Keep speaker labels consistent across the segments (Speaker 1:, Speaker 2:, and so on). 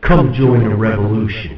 Speaker 1: Come join the revolution.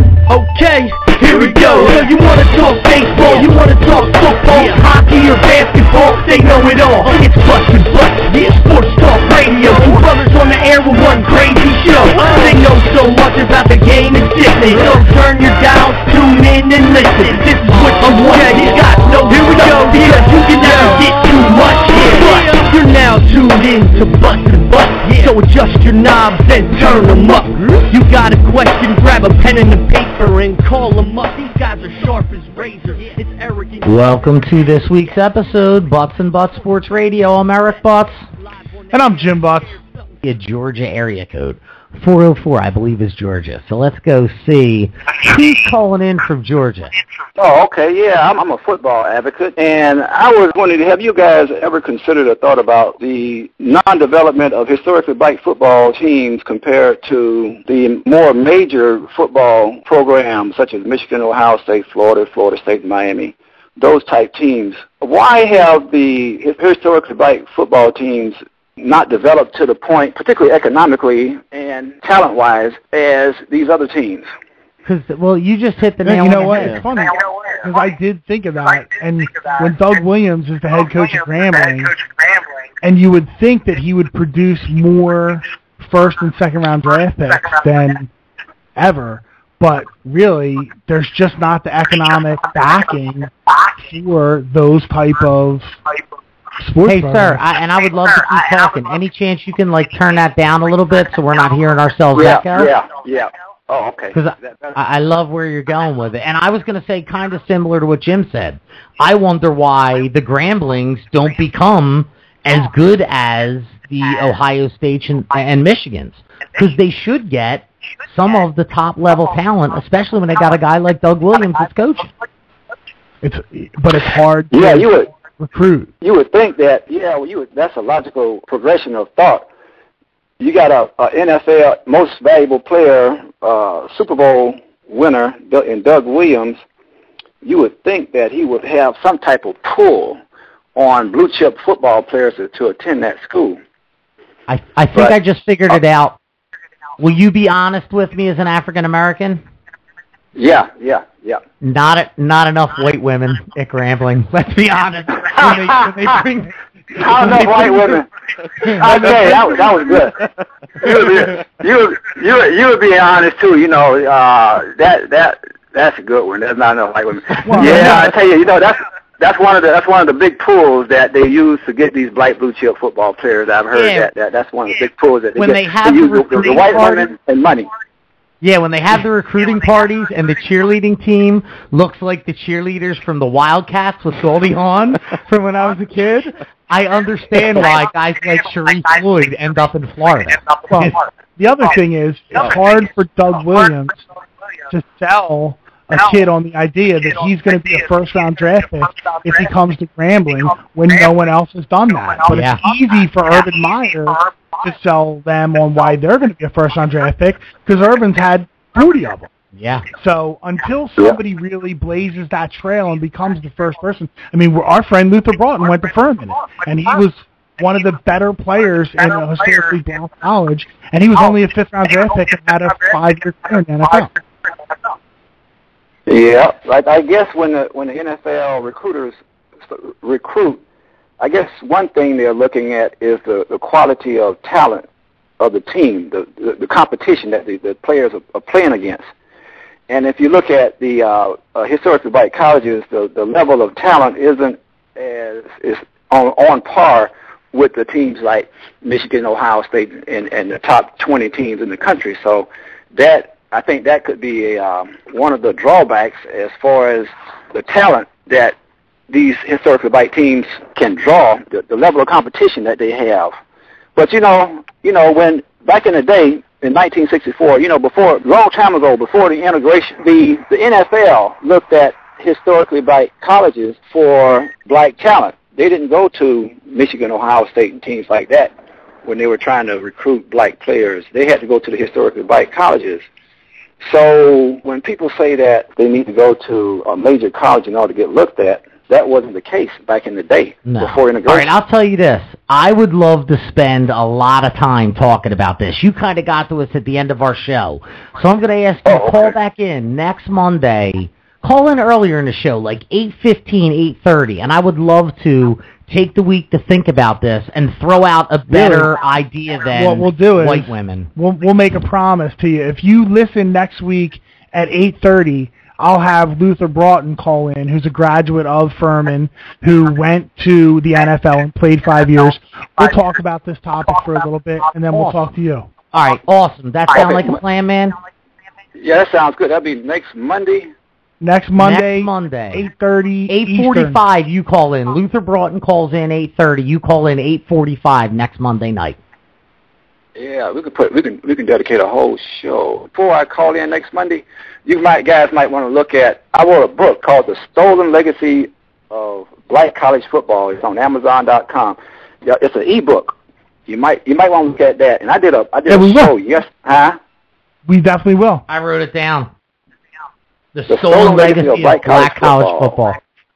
Speaker 2: Okay, here we go. So you wanna talk baseball, you wanna talk football, hockey or basketball, they know it all. It's Bustin' Butts, yeah, Sports Talk Radio. Two brothers on the air with one crazy show. They know so much about the game and sickness. So turn your dial, tune in and listen. This is what you want, you got no here we go. Because you can never get too much here. But you're now tuned in to Bustin' Butts. So adjust your knobs and turn them up. You got a question, grab a pen and a paper and call them up. These guys are sharp as razor. It's Eric and
Speaker 3: Welcome to this week's episode, Butts and Butts Sports Radio. I'm Eric Butts.
Speaker 4: And I'm Jim Butts.
Speaker 3: A Georgia area code. 404, I believe, is Georgia. So let's go see who's calling in from Georgia.
Speaker 5: Oh, okay, yeah, I'm a football advocate, and I was wondering, have you guys ever considered or thought about the non-development of historically black football teams compared to the more major football programs such as Michigan, Ohio State, Florida State, Miami, those type teams? Why have the historically black football teams not developed to the point, particularly economically and talent-wise, as these other teams?
Speaker 3: Well, you just hit the nail on the head.
Speaker 4: You know what? It's funny, because I did think of that. And when Doug Williams is the head coach of Grambling, and you would think that he would produce more first and second round draft picks than ever, but really, there's just not the economic backing for those type of sports
Speaker 3: Hey,
Speaker 4: programs.
Speaker 3: sir, I would love to keep talking. Any chance you can, turn that down a little bit so we're not hearing ourselves echo?
Speaker 5: Yeah. Oh, okay.
Speaker 3: Because I love where you're going with it. And I was going to say kind of similar to what Jim said. I wonder why the Gramblings don't become as good as the Ohio State and Michigans. Because they should get some of the top-level talent, especially when they got a guy like Doug Williams that's coaching.
Speaker 4: But it's hard to recruit.
Speaker 5: You would think that, that's a logical progression of thought. You got a NFL most valuable player, Super Bowl winner in Doug Williams. You would think that he would have some type of pull on blue chip football players to attend that school.
Speaker 3: I think I just figured it out. Will you be honest with me as an African American?
Speaker 5: Yeah.
Speaker 3: Not enough white women at Grambling. Let's be honest. When they bring
Speaker 5: Not enough white women. I tell you, that was good. You would be honest too. That's a good one. There's not enough white women. I tell you, that's one of the big pulls that they use to get these black blue chip football players. I've heard that's one of the big pulls that they
Speaker 3: when
Speaker 5: get.
Speaker 3: They have
Speaker 5: use
Speaker 3: the
Speaker 5: white women and money.
Speaker 3: Yeah, when they have the recruiting parties and the cheerleading team looks like the cheerleaders from the Wildcats with Goldie Hawn from when I was a kid, I understand why guys like Sharif Floyd end up in Florida.
Speaker 4: Well, the other thing is, it's hard for Doug Williams to sell a kid on the idea that he's going to be a first-round draft pick if he comes to Grambling when no one else has done that. But it's easy for Urban Meyer to sell them on why they're going to be a first-round draft pick because Urban's had 40 of them.
Speaker 3: Yeah.
Speaker 4: So until somebody really blazes that trail and becomes the first person, our friend Luther Broughton went to Furman, and he was one of the better players in a historically black college, and he was only a fifth-round draft pick and had a 5-year career in the NFL.
Speaker 5: Yeah, I guess when the NFL recruiters recruit, I guess one thing they're looking at is the quality of talent of the team, the competition that the players are playing against. And if you look at the historically black colleges, the level of talent isn't is on par with the teams like Michigan, Ohio State, and the top 20 teams in the country. So I think that could be one of the drawbacks as far as the talent that these historically black teams can draw, the level of competition that they have. But when back in the day in 1964, long time ago, before the integration, the NFL looked at historically black colleges for black talent. They didn't go to Michigan, Ohio State, and teams like that when they were trying to recruit black players. They had to go to the historically black colleges. So when people say that they need to go to a major college in order to get looked at, that wasn't the case back in the day before integration.
Speaker 3: All right, I'll tell you this. I would love to spend a lot of time talking about this. You kind of got to us at the end of our show. So I'm going to ask you to call back in next Monday. Call in earlier in the show, like 8:15, 8:30, and I would love to take the week to think about this and throw out a better idea than
Speaker 4: what we'll do is
Speaker 3: white women.
Speaker 4: We'll make a promise to you. If you listen next week at 8:30, I'll have Luther Broughton call in, who's a graduate of Furman, who went to the NFL and played 5 years. We'll talk about this topic for a little bit, and then we'll talk to you.
Speaker 3: All right, awesome. That sound like a plan, man?
Speaker 5: Yeah, that sounds good. That'll be next Monday.
Speaker 4: Next Monday.
Speaker 3: 8:30.
Speaker 4: 8:45,
Speaker 3: you call in. Luther Broughton calls in 8:30. You call in 8:45 next Monday night.
Speaker 5: Yeah, we can dedicate a whole show. Before I call in next Monday, guys might want to look at. I wrote a book called The Stolen Legacy of Black College Football. It's on Amazon.com. Yeah, it's an ebook. You might want to look at that. And I did a show. Yes, huh?
Speaker 4: We definitely will.
Speaker 3: I wrote it down. The Stolen Legacy of Black College Football.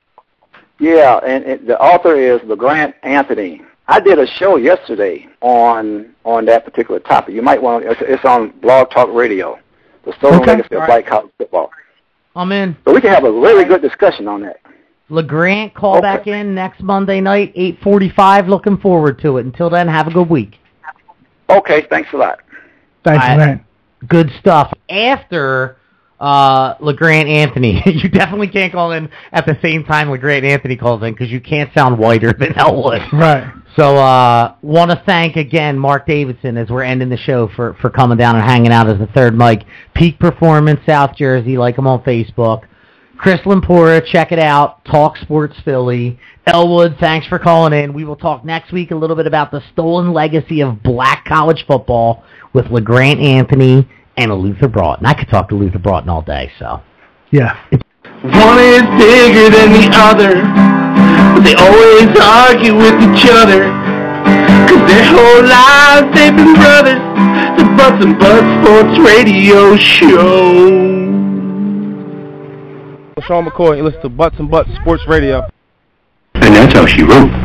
Speaker 5: Yeah, and the author is LeGrant Anthony. I did a show yesterday on that particular topic. You might want to, it's on Blog Talk Radio, The Stolen Legacy of Black College Football.
Speaker 3: I'm in.
Speaker 5: So we can have a really good discussion on that.
Speaker 3: LeGrant, call back in next Monday night, 8:45. Looking forward to it. Until then, have a good week.
Speaker 5: Okay, thanks a lot.
Speaker 4: Thanks, man.
Speaker 3: Good stuff. After LeGrant Anthony, you definitely can't call in at the same time LeGrant Anthony calls in because you can't sound whiter than Elwood.
Speaker 4: Right.
Speaker 3: So want to thank again Mark Davidson as we're ending the show for coming down and hanging out as the third mic. Peak Performance, South Jersey, like him on Facebook. Chris Lampora, check it out. Talk Sports Philly. Elwood, thanks for calling in. We will talk next week a little bit about the stolen legacy of black college football with LeGrant Anthony and Luther Broughton. I could talk to Luther Broughton all day, so.
Speaker 4: Yeah.
Speaker 2: One is bigger than the other, but they always argue with each other, 'cause their whole lives they've been brothers. The Butts and Butts Sports Radio Show.
Speaker 6: Sean McCoy, you listen to Butts and Butts Sports Radio.
Speaker 1: And that's how she wrote.